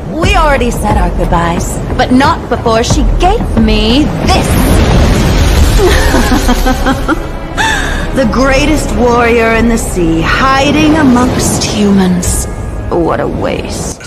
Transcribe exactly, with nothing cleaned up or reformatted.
we already said our goodbyes, but not before she gave me this. The greatest warrior in the sea, hiding amongst humans. What a waste.